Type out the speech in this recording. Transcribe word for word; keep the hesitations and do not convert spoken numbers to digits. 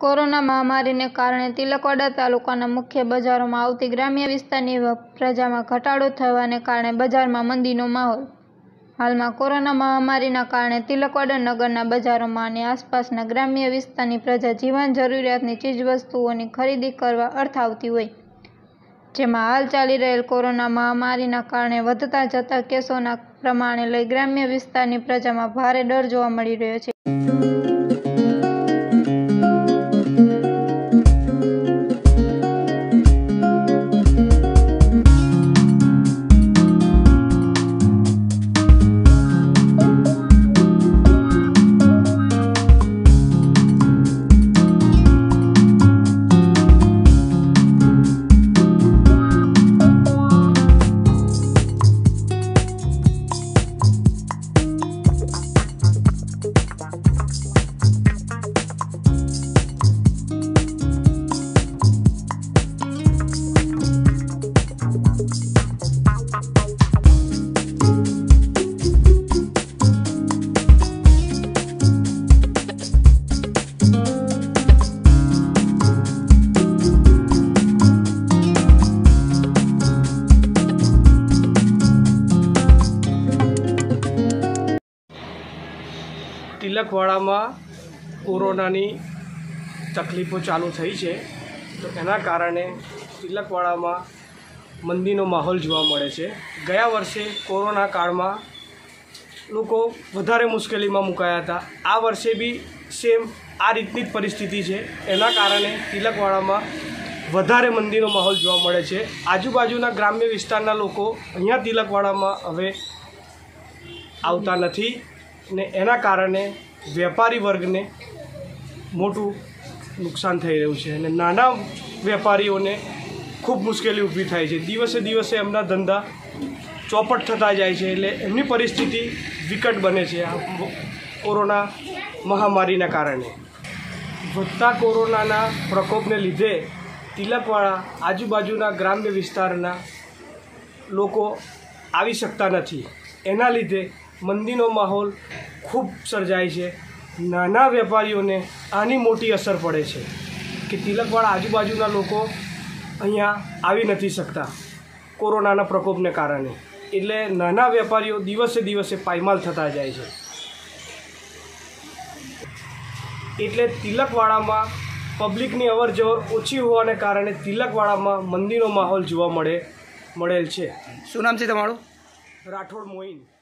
Corona महामारी ने कारण तिलकवाड़ा तालुकाना मुख्य बजारों में आवती ग्राम्य विस्तारनी प्रजा में घटाडो थवाने कारणे बजार में मंदीनो माहौल। हाल में कोरोना महामारी कारण तिलकवाड़ा नगरना बजारों में और आसपासना ग्राम्य विस्तारनी प्रजा जीवन जरूरियातनी चीजवस्तुओनी खरीदी करवा अर्थ आवती होय, जेमां हाल चाली रहेल कोरोना महामारीना कारणे वधता जता केसोना प्रमाणे लई ग्राम्य विस्तारनी प्रजा में भारे डर जोवा मळी रह्यो छे। तिलकवाड़ा में कोरोनानी तकलीफों चालू थई है, तो एना कारणे तिलकवाड़ा में मंदीनो माहौल जोवा मळे छे। गया वर्षे कोरोना काल में लोको वधारे मुश्केली में मुकाया था। आ वर्षे भी सेम आ रीतनी ज परिस्थिति है, एना कारणे तिलकवाड़ा में वधारे मंदीनो माहौल जोवा मळे छे। आजुबाजुना ग्राम्य विस्तारना लोको अहींया तिलकवाड़ा में हवे आवता नथी ने एना कारणे वेपारी वर्ग ने मोटू नुकसान थई रह्युं छे अने नाना वेपारीओने खूब मुश्केली ऊभी थाय छे। दिवसे दिवसे एमना धंधा चौपट थता जाय छे, एटले एमनी परिस्थिति विकट बने छे। आ कोरोना महामारीना कारणे વધતા कोरोनाना प्रकोपने लीधे तिलकवाड़ा आजुबाजुना ग्राम्य विस्तारना लोको आवी शकता नथी। एना लीधे मंदीनो माहौल खूब सर्जाय छे। नाना वेपारीओने आनी मोटी असर पड़े छे कि तिलकवाड़ा आजुबाजुना लोको अहींया आवी नथी शकता कोरोनाना प्रकोपने कारणे। एटले नाना वेपारीओ दिवसे दिवसे पायमाल थता जाय छे। एटले तिलकवाड़ामां पब्लिकनी अवर जवर ओછી होवाने कारणे तिलकवाड़ामां मंदीनो माहौल जोवा मळे मळेल छे। शुं नाम छे तमारुं? राठोड मोइन।